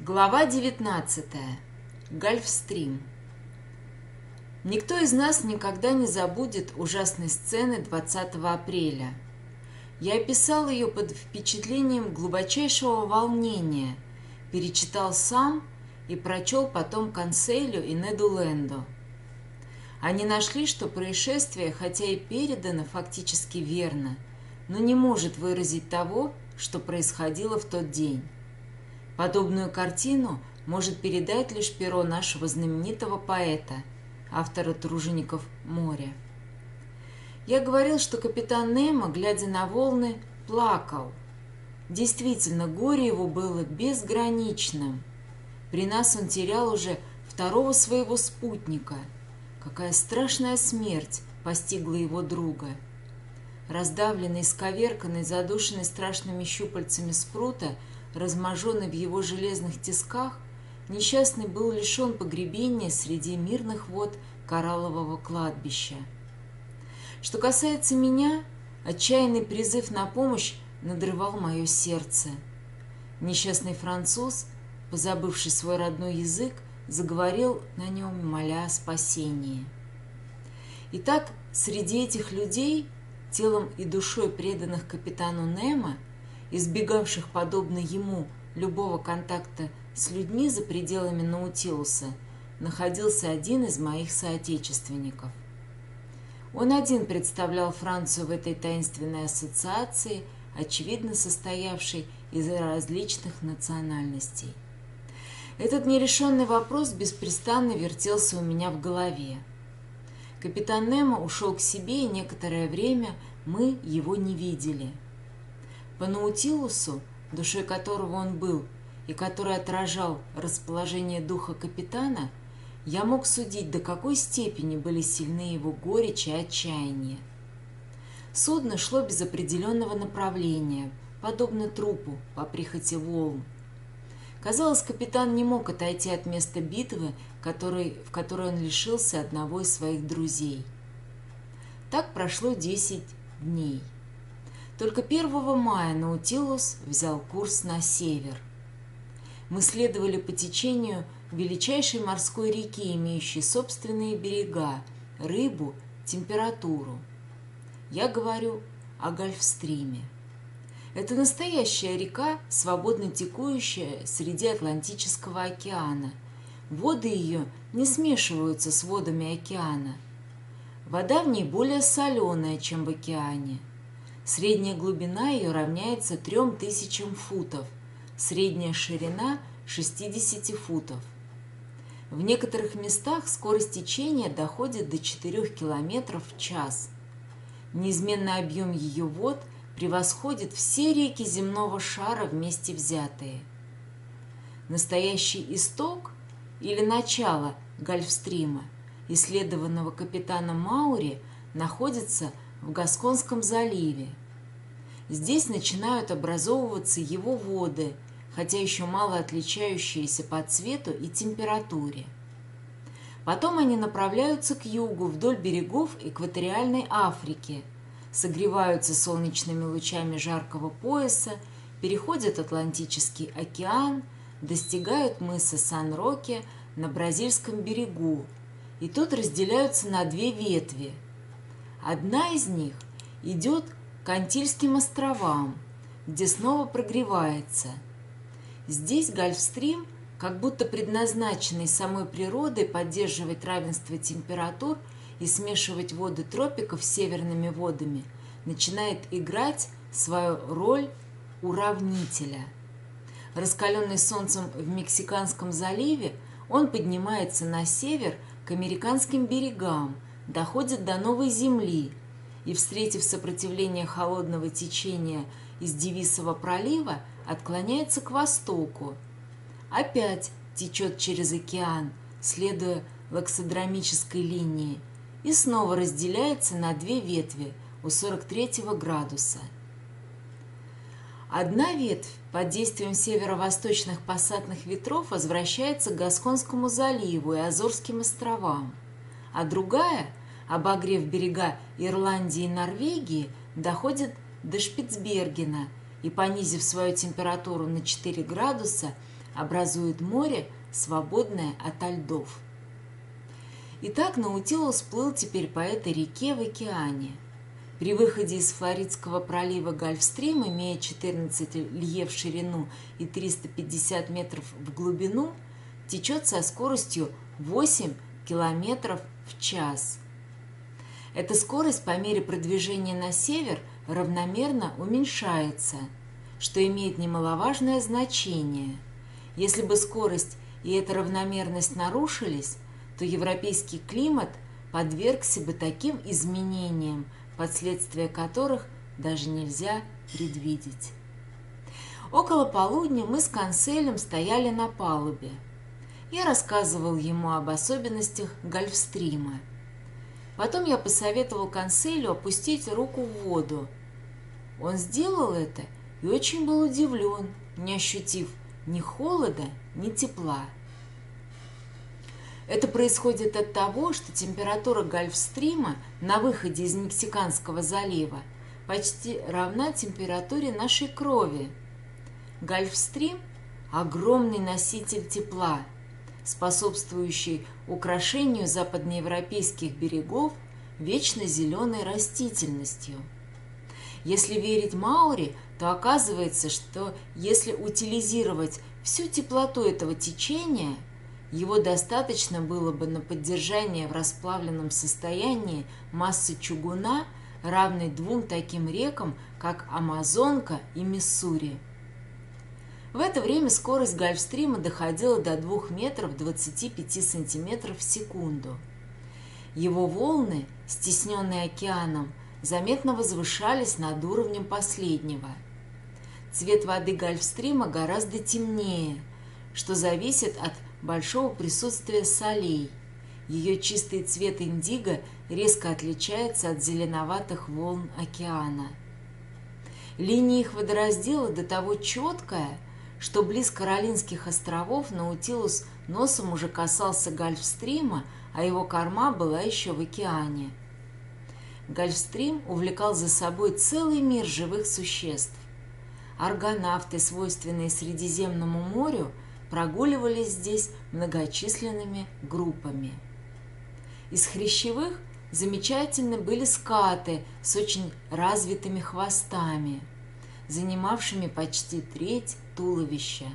Глава 19. Гольфстрим. Никто из нас никогда не забудет ужасной сцены 20 апреля. Я описал ее под впечатлением глубочайшего волнения, перечитал сам и прочел потом Конселю и Неду Ленду. Они нашли, что происшествие, хотя и передано фактически верно, но не может выразить того, что происходило в тот день. Подобную картину может передать лишь перо нашего знаменитого поэта, автора «Тружеников моря». Я говорил, что капитан Немо, глядя на волны, плакал. Действительно, горе его было безграничным. При нас он терял уже второго своего спутника. Какая страшная смерть постигла его друга. Раздавленный, исковерканный, задушенный страшными щупальцами спрута, разможенный в его железных тисках, несчастный был лишен погребения среди мирных вод кораллового кладбища. Что касается меня, отчаянный призыв на помощь надрывал мое сердце. Несчастный француз, позабывший свой родной язык, заговорил на нем, моля о спасении. Итак, среди этих людей, телом и душой преданных капитану Немо, избегавших, подобно ему, любого контакта с людьми за пределами Наутилуса, находился один из моих соотечественников. Он один представлял Францию в этой таинственной ассоциации, очевидно состоявшей из различных национальностей. Этот нерешенный вопрос беспрестанно вертелся у меня в голове. Капитан Немо ушел к себе, и некоторое время мы его не видели. По Наутилусу, душой которого он был и который отражал расположение духа капитана, я мог судить, до какой степени были сильны его горечь и отчаяние. Судно шло без определенного направления, подобно трупу по прихоти волн. Казалось, капитан не мог отойти от места битвы, в которой он лишился одного из своих друзей. Так прошло 10 дней. Только 1 мая Наутилус взял курс на север. Мы следовали по течению величайшей морской реки, имеющей собственные берега, рыбу, температуру. Я говорю о Гольфстриме. Это настоящая река, свободно текущая среди Атлантического океана. Воды ее не смешиваются с водами океана. Вода в ней более соленая, чем в океане. Средняя глубина ее равняется 3000 футов, средняя ширина – 60 футов. В некоторых местах скорость течения доходит до 4 км в час. Неизменный объем ее вод превосходит все реки земного шара вместе взятые. Настоящий исток или начало Гольфстрима, исследованного капитаном Маури, находится в Гасконском заливе. Здесь начинают образовываться его воды, хотя еще мало отличающиеся по цвету и температуре. Потом они направляются к югу вдоль берегов экваториальной Африки, согреваются солнечными лучами жаркого пояса, переходят Атлантический океан, достигают мыса Сан-Роке на бразильском берегу, и тут разделяются на две ветви. Одна из них идет к Антильским островам, где снова прогревается. Здесь Гольфстрим, как будто предназначенный самой природой поддерживать равенство температур и смешивать воды тропиков с северными водами, начинает играть свою роль уравнителя. Раскаленный солнцем в Мексиканском заливе, он поднимается на север к американским берегам, доходит до Новой Земли и, встретив сопротивление холодного течения из Девисового пролива, отклоняется к востоку. Опять течет через океан, следуя лаксодромической линии, и снова разделяется на две ветви у 43 градуса. Одна ветвь под действием северо-восточных пассатных ветров возвращается к Гасконскому заливу и Азорским островам, а другая, обогрев берега Ирландии и Норвегии, доходит до Шпицбергена и, понизив свою температуру на 4 градуса, образует море, свободное ото льдов. Итак, Наутилус плыл теперь по этой реке в океане. При выходе из Флоридского пролива Гольфстрим, имея 14 лье в ширину и 350 метров в глубину, течет со скоростью 8 километров в час. Эта скорость по мере продвижения на север равномерно уменьшается, что имеет немаловажное значение. Если бы скорость и эта равномерность нарушились, то европейский климат подвергся бы таким изменениям, последствия которых даже нельзя предвидеть. Около полудня мы с Конселем стояли на палубе. Я рассказывал ему об особенностях Гольфстрима. Потом я посоветовал Конселю опустить руку в воду. Он сделал это и очень был удивлен, не ощутив ни холода, ни тепла. Это происходит от того, что температура Гольфстрима на выходе из Мексиканского залива почти равна температуре нашей крови. Гольфстрим – огромный носитель тепла, способствующий украшению западноевропейских берегов вечно зеленой растительностью. Если верить Маури, то оказывается, что если утилизировать всю теплоту этого течения, его достаточно было бы на поддержание в расплавленном состоянии массы чугуна, равной двум таким рекам, как Амазонка и Миссури. В это время скорость Гольфстрима доходила до 2 метров 25 сантиметров в секунду. Его волны, стесненные океаном, заметно возвышались над уровнем последнего. Цвет воды Гольфстрима гораздо темнее, что зависит от большого присутствия солей. Ее чистый цвет индиго резко отличается от зеленоватых волн океана. Линия их водораздела до того четкая, что близ Каролинских островов Наутилус носом уже касался Гольфстрима, а его корма была еще в океане. Гольфстрим увлекал за собой целый мир живых существ. Аргонавты, свойственные Средиземному морю, прогуливались здесь многочисленными группами. Из хрящевых замечательны были скаты с очень развитыми хвостами, занимавшими почти треть туловища.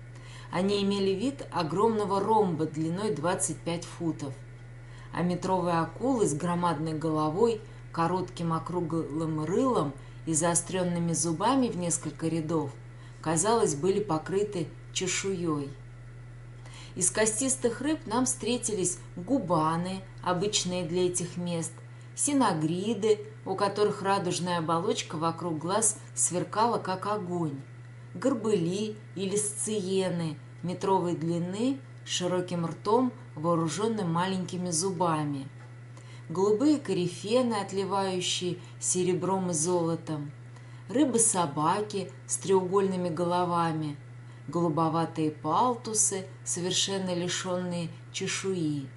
Они имели вид огромного ромба длиной 25 футов, а метровые акулы с громадной головой, коротким округлым рылом и заостренными зубами в несколько рядов, казалось, были покрыты чешуей. Из костистых рыб нам встретились губаны, обычные для этих мест, синагриды, у которых радужная оболочка вокруг глаз сверкала, как огонь, горбыли или сциены метровой длины, с широким ртом, вооруженным маленькими зубами, голубые корифены, отливающие серебром и золотом, рыбы-собаки с треугольными головами, голубоватые палтусы, совершенно лишенные чешуи,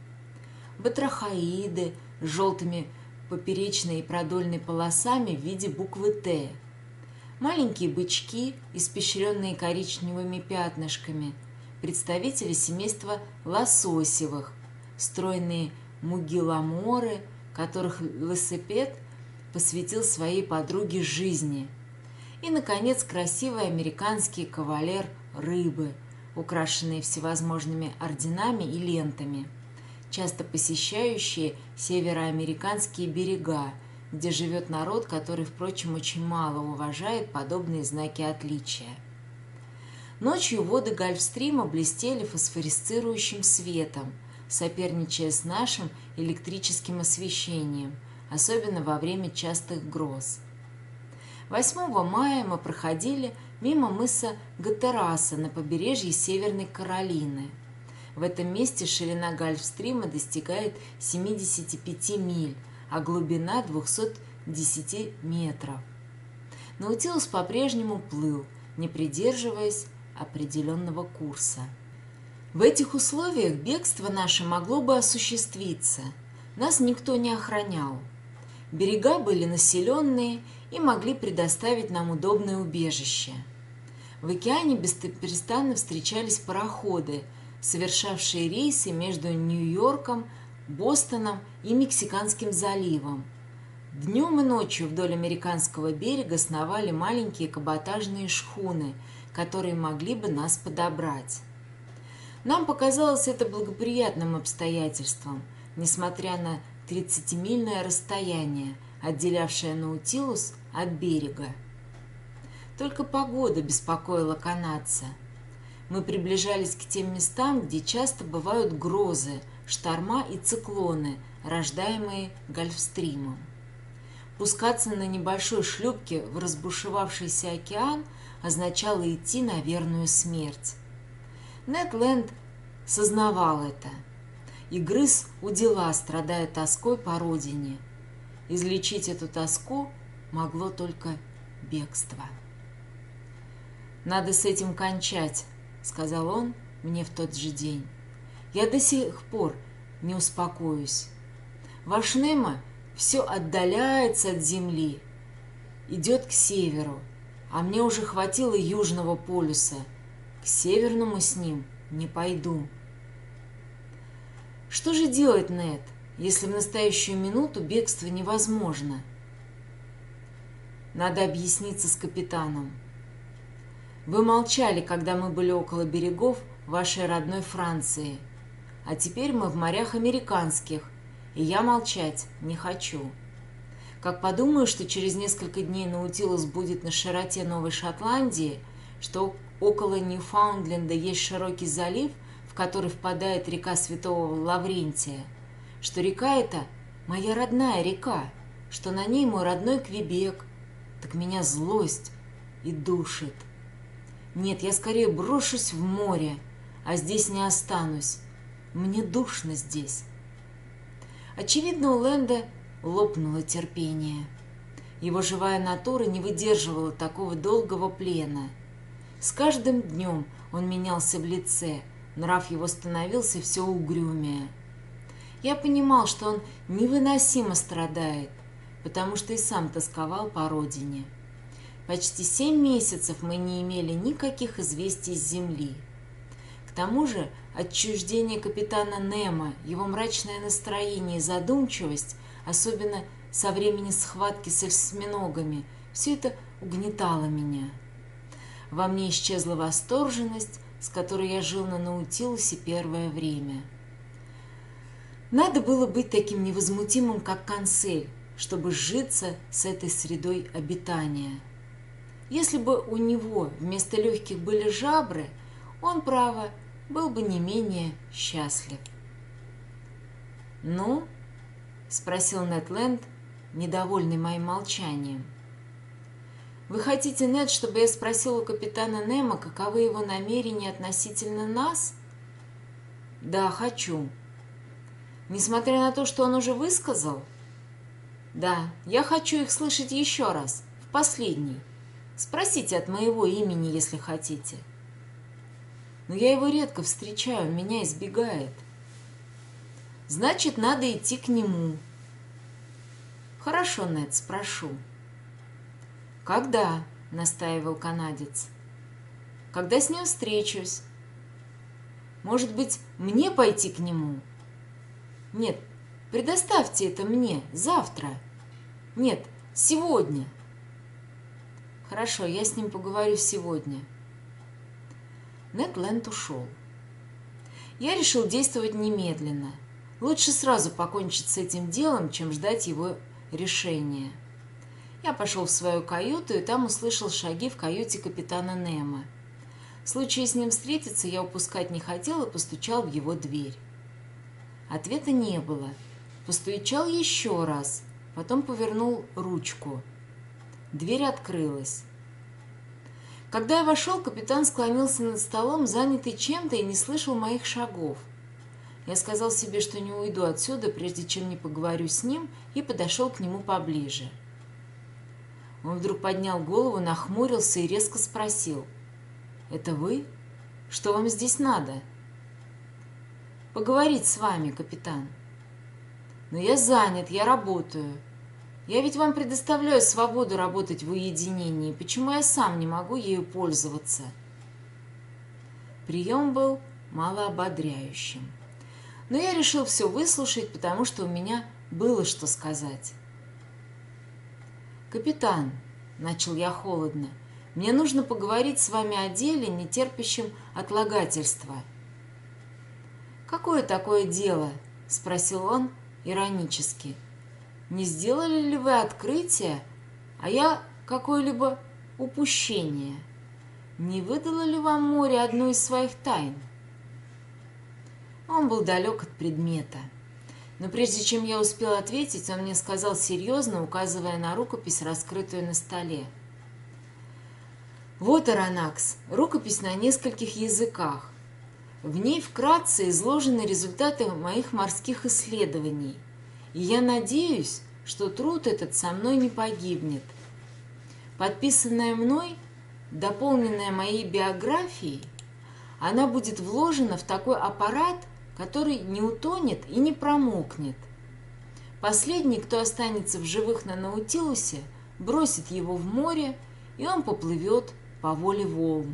батрахоиды с желтыми поперечной и продольной полосами в виде буквы «Т», маленькие бычки, испещренные коричневыми пятнышками, представители семейства лососевых, стройные мугиламоры, которых Лесепед посвятил своей подруге жизни, и, наконец, красивый американский кавалер рыбы, украшенные всевозможными орденами и лентами, часто посещающие североамериканские берега, где живет народ, который, впрочем, очень мало уважает подобные знаки отличия. Ночью воды Гольфстрима блестели фосфорисцирующим светом, соперничая с нашим электрическим освещением, особенно во время частых гроз. 8 мая мы проходили мимо мыса Гатераса на побережье Северной Каролины. В этом месте ширина Гольфстрима достигает 75 миль, а глубина 210 метров. Наутилус по-прежнему плыл, не придерживаясь определенного курса. В этих условиях бегство наше могло бы осуществиться. Нас никто не охранял. Берега были населенные и могли предоставить нам удобное убежище. В океане бесперестанно встречались пароходы, совершавшие рейсы между Нью-Йорком, Бостоном и Мексиканским заливом. Днем и ночью вдоль американского берега сновали маленькие каботажные шхуны, которые могли бы нас подобрать. Нам показалось это благоприятным обстоятельством, несмотря на 30-мильное расстояние, отделявшее Наутилус от берега. Только погода беспокоила канадца. Мы приближались к тем местам, где часто бывают грозы, шторма и циклоны, рождаемые Гольфстримом. Пускаться на небольшой шлюпке в разбушевавшийся океан означало идти на верную смерть. Нед Ленд сознавал это и грыз у дела, страдая тоской по родине. Излечить эту тоску могло только бегство. «Надо с этим кончать», — сказал он мне в тот же день. «Я до сих пор не успокоюсь. Ваш Немо все отдаляется от Земли, идет к северу, а мне уже хватило Южного полюса. К Северному с ним не пойду». Что же делать, Нед, если в настоящую минуту бегство невозможно? Надо объясниться с капитаном. Вы молчали, когда мы были около берегов вашей родной Франции, а теперь мы в морях американских, и я молчать не хочу. Как подумаю, что через несколько дней Наутилус будет на широте Новой Шотландии, что около Ньюфаундленда есть широкий залив, в который впадает река Святого Лаврентия, что река эта моя родная река, что на ней мой родной Квебек, так меня злость и душит. Нет, я скорее брошусь в море, а здесь не останусь. Мне душно здесь. Очевидно, у Лэнда лопнуло терпение. Его живая натура не выдерживала такого долгого плена. С каждым днем он менялся в лице, нрав его становился все угрюмее. Я понимал, что он невыносимо страдает, потому что и сам тосковал по родине. Почти 7 месяцев мы не имели никаких известий с земли. К тому же отчуждение капитана Немо, его мрачное настроение и задумчивость, особенно со времени схватки с осьминогами, все это угнетало меня. Во мне исчезла восторженность, с которой я жил на Наутилусе первое время. Надо было быть таким невозмутимым, как Консель, чтобы сжиться с этой средой обитания. Если бы у него вместо легких были жабры, он, право, был бы не менее счастлив. «Ну?» — спросил Нед Ленд, недовольный моим молчанием. «Вы хотите, Нед, чтобы я спросил у капитана Немо, каковы его намерения относительно нас?» «Да, хочу». «Несмотря на то, что он уже высказал?» «Да, я хочу их слышать еще раз, в последний. Спросите от моего имени, если хотите». «Но я его редко встречаю, меня избегает». «Значит, надо идти к нему». «Хорошо, Нед, спрошу». «Когда?» — настаивал канадец. «Когда с ним встречусь». «Может быть, мне пойти к нему?» «Нет, предоставьте это мне завтра». «Нет, сегодня». «Хорошо, я с ним поговорю сегодня». Нед Ленд ушел. Я решил действовать немедленно. Лучше сразу покончить с этим делом, чем ждать его решения. Я пошел в свою каюту и там услышал шаги в каюте капитана Немо. Случая с ним встретиться я упускать не хотел и постучал в его дверь. Ответа не было. Постучал еще раз, потом повернул ручку. Дверь открылась. Когда я вошел, капитан склонился над столом, занятый чем-то, и не слышал моих шагов. Я сказал себе, что не уйду отсюда, прежде чем не поговорю с ним, и подошел к нему поближе. Он вдруг поднял голову, нахмурился и резко спросил: «Это вы? Что вам здесь надо?» «Поговорить с вами, капитан». «Но я занят, я работаю». Я ведь вам предоставляю свободу работать в уединении. Почему я сам не могу ею пользоваться?» Прием был малоободряющим. Но я решил все выслушать, потому что у меня было что сказать. «Капитан», — начал я холодно, — «мне нужно поговорить с вами о деле, не терпящем отлагательства». «Какое такое дело?» — спросил он иронически. «Не сделали ли вы открытие, а я какое-либо упущение? Не выдало ли вам море одну из своих тайн?» Он был далек от предмета. Но прежде чем я успел ответить, он мне сказал серьезно, указывая на рукопись, раскрытую на столе. «Вот, Аронакс, рукопись на нескольких языках. В ней вкратце изложены результаты моих морских исследований, и я надеюсь, что труд этот со мной не погибнет. Подписанная мной, дополненная моей биографией, она будет вложена в такой аппарат, который не утонет и не промокнет. Последний, кто останется в живых на Наутилусе, бросит его в море, и он поплывет по воле волн.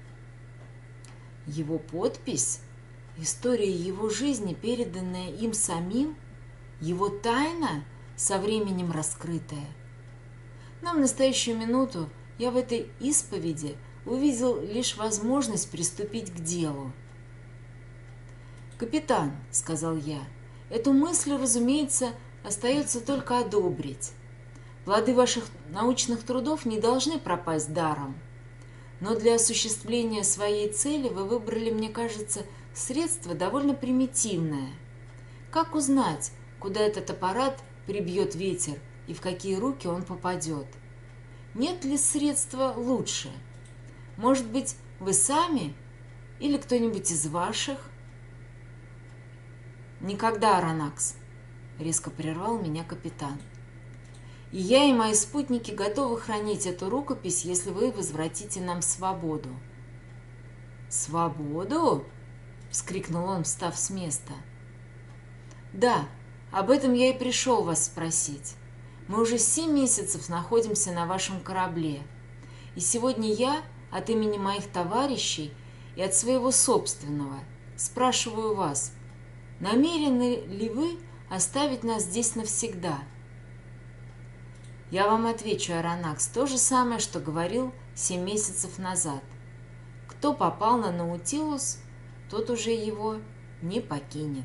Его подпись, история его жизни, переданная им самим, его тайна, со временем раскрытая. Но в настоящую минуту я в этой исповеди увидел лишь возможность приступить к делу. «Капитан», — сказал я, — «эту мысль, разумеется, остается только одобрить. Плоды ваших научных трудов не должны пропасть даром. Но для осуществления своей цели вы выбрали, мне кажется, средство довольно примитивное. Как узнать, куда этот аппарат прибьет ветер и в какие руки он попадет? Нет ли средства лучше? Может быть, вы сами или кто-нибудь из ваших?» «Никогда, Аронакс», — резко прервал меня капитан. «И я, и мои спутники готовы хранить эту рукопись, если вы возвратите нам свободу». «Свободу?» — вскрикнул он, встав с места. «Да, об этом я и пришел вас спросить. Мы уже 7 месяцев находимся на вашем корабле, и сегодня я от имени моих товарищей и от своего собственного спрашиваю вас, намерены ли вы оставить нас здесь навсегда?» Я вам отвечу, Аронакс, то же самое, что говорил 7 месяцев назад. Кто попал на Наутилус, тот уже его не покинет.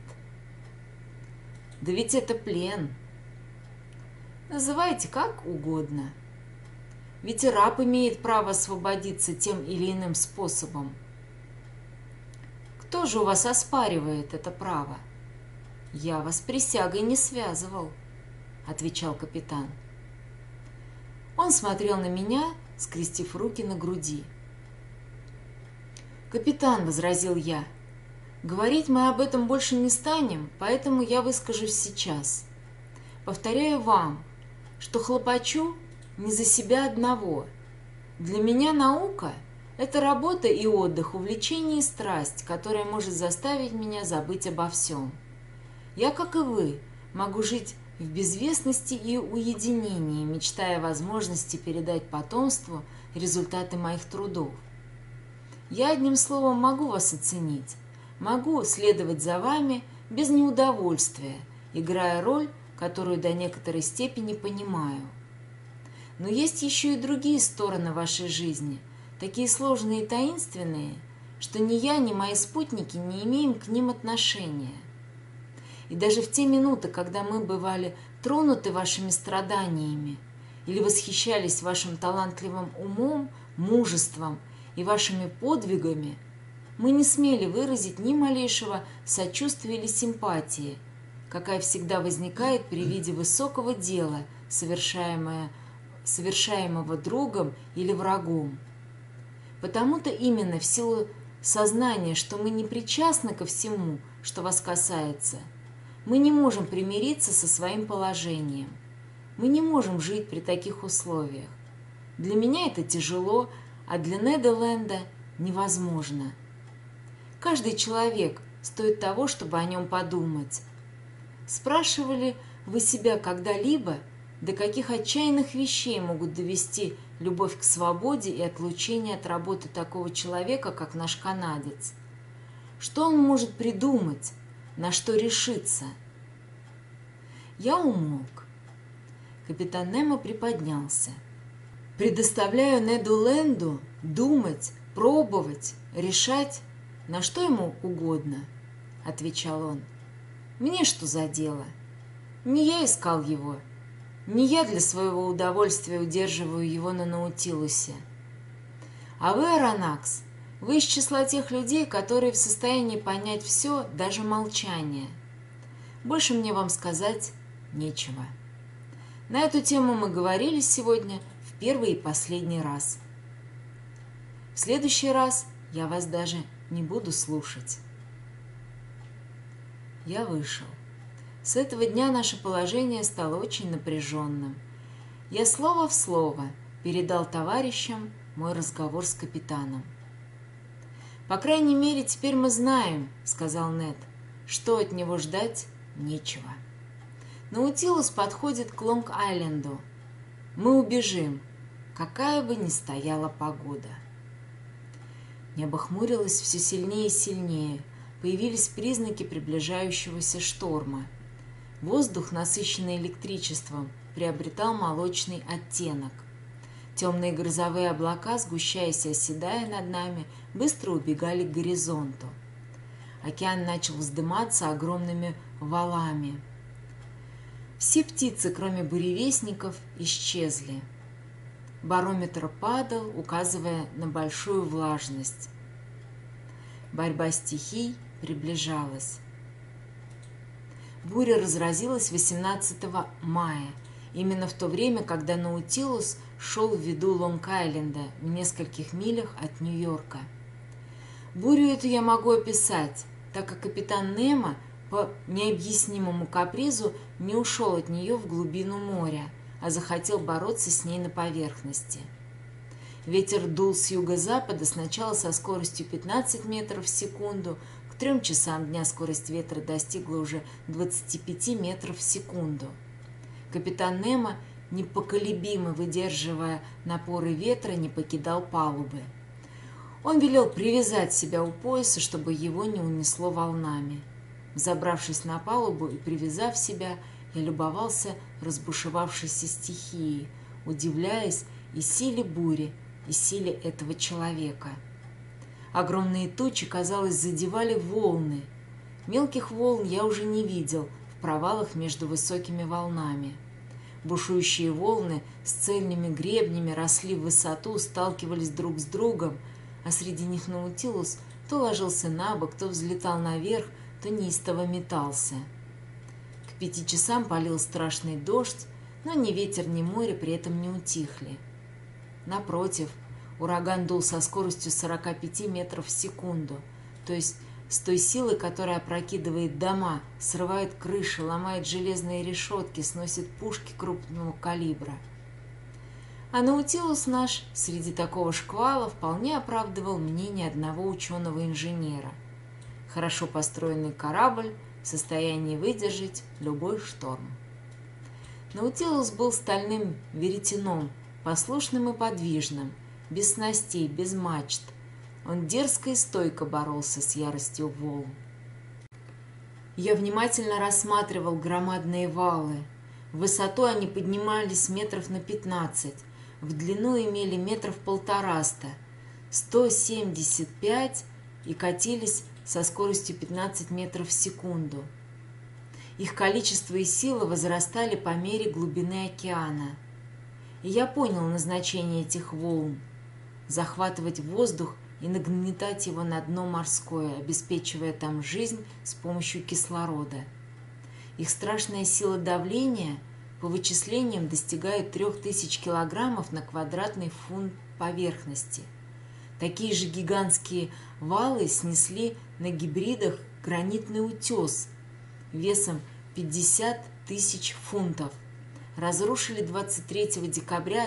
Да ведь это плен. Называйте как угодно. Ведь и раб имеет право освободиться тем или иным способом. Кто же у вас оспаривает это право? Я вас присягой не связывал, отвечал капитан. Он смотрел на меня, скрестив руки на груди. «Капитан», — возразил я, — «говорить мы об этом больше не станем, поэтому я выскажусь сейчас. Повторяю вам, что хлопочу не за себя одного. Для меня наука — это работа и отдых, увлечение и страсть, которая может заставить меня забыть обо всем. Я, как и вы, могу жить в безвестности и уединении, мечтая о возможности передать потомству результаты моих трудов. Я, одним словом, могу вас оценить, могу следовать за вами без неудовольствия, играя роль, которую до некоторой степени понимаю. Но есть еще и другие стороны вашей жизни, такие сложные и таинственные, что ни я, ни мои спутники не имеем к ним отношения. И даже в те минуты, когда мы бывали тронуты вашими страданиями или восхищались вашим талантливым умом, мужеством и вашими подвигами, мы не смели выразить ни малейшего сочувствия или симпатии, какая всегда возникает при виде высокого дела, совершаемого другом или врагом. Потому-то именно в силу сознания, что мы не причастны ко всему, что вас касается, мы не можем примириться со своим положением. Мы не можем жить при таких условиях. Для меня это тяжело, а для Неда Ленда невозможно. Каждый человек стоит того, чтобы о нем подумать. Спрашивали вы себя когда-либо, до каких отчаянных вещей могут довести любовь к свободе и отлучение от работы такого человека, как наш канадец. Что он может придумать, на что решиться? Я умолк. Капитан Немо приподнялся. Предоставляю Неду Ленду думать, пробовать, решать, на что ему угодно, отвечал он. Мне что за дело? Не я искал его, не я для своего удовольствия удерживаю его на Наутилусе. А вы, Аронакс, вы из числа тех людей, которые в состоянии понять все, даже молчание. Больше мне вам сказать нечего. На эту тему мы говорили сегодня в первый и последний раз. В следующий раз я вас даже не буду слушать. Я вышел. С этого дня наше положение стало очень напряженным. Я слово в слово передал товарищам мой разговор с капитаном. «По крайней мере, теперь мы знаем, — сказал Нед, — что от него ждать нечего. Наутилус подходит к Лонг-Айленду. Мы убежим, какая бы ни стояла погода». Небо хмурилось все сильнее и сильнее. Появились признаки приближающегося шторма. Воздух, насыщенный электричеством, приобретал молочный оттенок. Темные грозовые облака, сгущаясь и оседая над нами, быстро убегали к горизонту. Океан начал вздыматься огромными валами. Все птицы, кроме буревестников, исчезли. Барометр падал, указывая на большую влажность. Борьба стихий приближалась. Буря разразилась 18 мая, именно в то время, когда Наутилус шел в виду Лонг-Айленда в нескольких милях от Нью-Йорка. Бурю эту я могу описать, так как капитан Немо по необъяснимому капризу не ушел от нее в глубину моря, а захотел бороться с ней на поверхности. Ветер дул с юго-запада сначала со скоростью 15 метров в секунду, к 3 часам дня скорость ветра достигла уже 25 метров в секунду. Капитан Немо, непоколебимо выдерживая напоры ветра, не покидал палубы. Он велел привязать себя у пояса, чтобы его не унесло волнами. Взобравшись на палубу и привязав себя, я любовался разбушевавшейся стихией, удивляясь и силе бури, и силе этого человека. Огромные тучи, казалось, задевали волны. Мелких волн я уже не видел в провалах между высокими волнами. Бушующие волны с цельными гребнями росли в высоту, сталкивались друг с другом, а среди них Наутилус то ложился на бок, то взлетал наверх, то неистово метался. К 5 часам полил страшный дождь, но ни ветер, ни море при этом не утихли. Напротив, ураган дул со скоростью 45 метров в секунду, то есть с той силой, которая опрокидывает дома, срывает крыши, ломает железные решетки, сносит пушки крупного калибра. А Наутилус наш среди такого шквала вполне оправдывал мнение одного ученого-инженера. Хорошо построенный корабль в состоянии выдержать любой шторм. Наутилус был стальным веретеном, послушным и подвижным, без снастей, без мачт. Он дерзко и стойко боролся с яростью волн. Я внимательно рассматривал громадные валы. В высоту они поднимались метров на 15, в длину имели метров 150, 175 и катились со скоростью 15 метров в секунду. Их количество и сила возрастали по мере глубины океана. И я понял назначение этих волн – захватывать воздух и нагнетать его на дно морское, обеспечивая там жизнь с помощью кислорода. Их страшная сила давления по вычислениям достигает 3000 килограммов на квадратный фут поверхности. Такие же гигантские валы снесли на гибридах гранитный утес весом 50 тысяч фунтов. Разрушили 23 декабря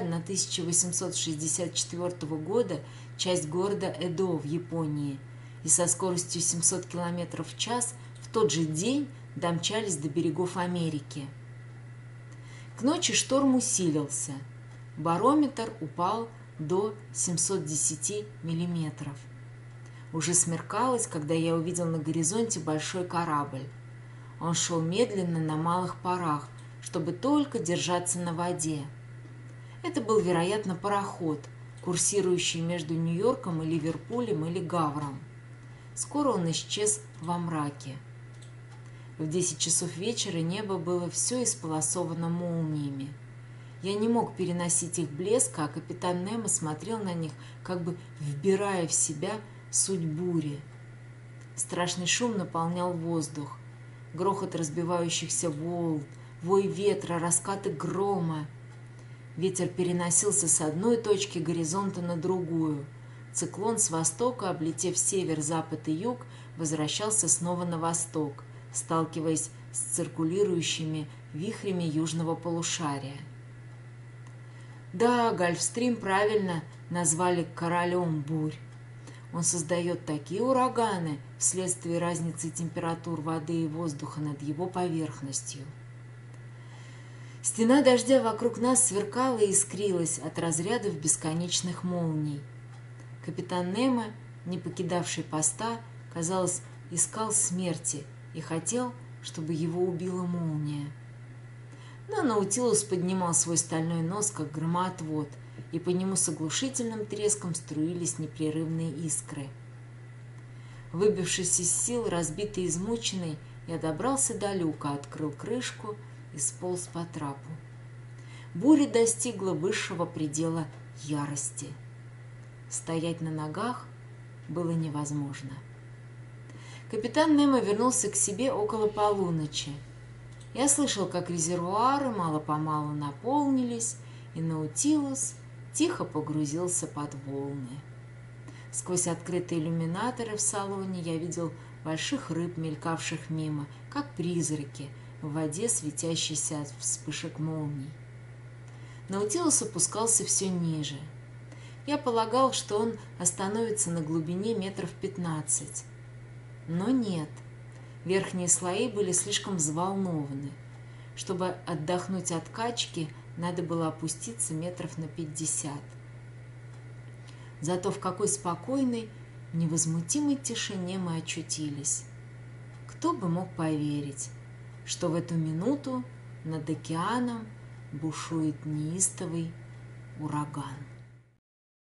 1864 года часть города Эдо в Японии и со скоростью 700 км в час в тот же день домчались до берегов Америки. К ночи шторм усилился. Барометр упал до 710 миллиметров. Уже смеркалось, когда я увидел на горизонте большой корабль. Он шел медленно на малых парах, чтобы только держаться на воде. Это был, вероятно, пароход, курсирующий между Нью-Йорком и Ливерпулем или Гавром. Скоро он исчез во мраке. В 10 часов вечера небо было все исполосовано молниями. Я не мог переносить их блеска, а капитан Немо смотрел на них, как бы вбирая в себя суть бури. Страшный шум наполнял воздух. Грохот разбивающихся волн, вой ветра, раскаты грома. Ветер переносился с одной точки горизонта на другую. Циклон с востока, облетев север, запад и юг, возвращался снова на восток, сталкиваясь с циркулирующими вихрями южного полушария. Да, Гольфстрим правильно назвали королем бурь. Он создает такие ураганы вследствие разницы температур воды и воздуха над его поверхностью. Стена дождя вокруг нас сверкала и искрилась от разрядов бесконечных молний. Капитан Немо, не покидавший поста, казалось, искал смерти и хотел, чтобы его убила молния. Но Наутилус поднимал свой стальной нос, как громоотвод, и по нему с оглушительным треском струились непрерывные искры. Выбившись из сил, разбитый и измученный, я добрался до люка, открыл крышку и сполз по трапу. Буря достигла высшего предела ярости. Стоять на ногах было невозможно. Капитан Немо вернулся к себе около полуночи. Я слышал, как резервуары мало-помалу наполнились, и Наутилус тихо погрузился под волны. Сквозь открытые иллюминаторы в салоне я видел больших рыб, мелькавших мимо, как призраки в воде, светящейся от вспышек молний. Наутилус опускался все ниже. Я полагал, что он остановится на глубине метров 15. Но нет. Верхние слои были слишком взволнованы. Чтобы отдохнуть от качки, надо было опуститься метров на 50. Зато в какой спокойной, невозмутимой тишине мы очутились. Кто бы мог поверить, что в эту минуту над океаном бушует неистовый ураган.